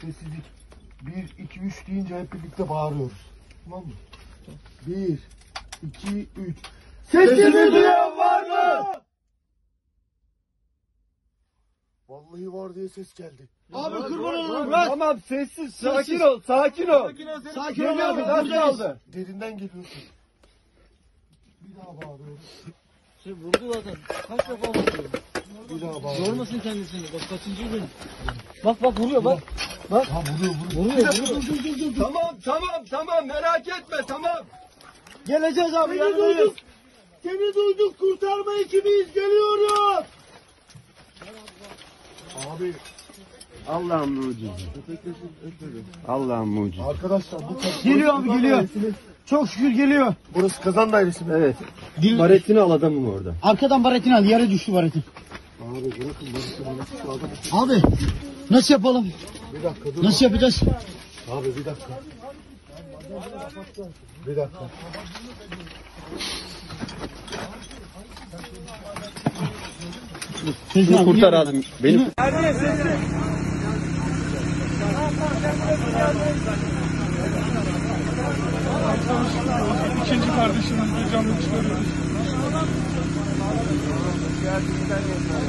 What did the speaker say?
Sessizlik. 1, 2, 3 deyince hep birlikte bağırıyoruz. Tamam mı? 1, 2, 3. Sesimi duyan var mı? Vallahi var diye ses geldi. Abi kurban olurum bırak. Tamam sessiz. Sakin ol. Sakin ol. Sakin ol abi. Az kaldı. Derinden geliyorsun. Bir daha bağırıyoruz. Vurdu zaten. Kaç defa vurdu. Bir daha bağırıyoruz. Yormasın kendisini. Bak kaçıncı gün. Bak vuruyor bak. Bak. Ha vuruyor. Tamam merak etme tamam. Geleceğiz abi. Yanındayız. Seni duyduk. Kurtarma ekibiyiz. Geliyoruz. Abi. Allah'ın mucizi. Allah'ın mucizi. Arkadaşlar bu Geliyor abi geliyor. Çok şükür geliyor. Burası kazan dairesi mi? Evet. Baretini al adamım orada. Arkadan baretini al. Yere düştü baretin. Abi bırakın şu adam. Abi nasıl yapalım? Bir dakika dur. Nasıl yapacağız? Abi bir dakika. Bir dakika. Bunu kurtar adam. Benim. İkinci kardeşimizle canlı çıkarıyoruz.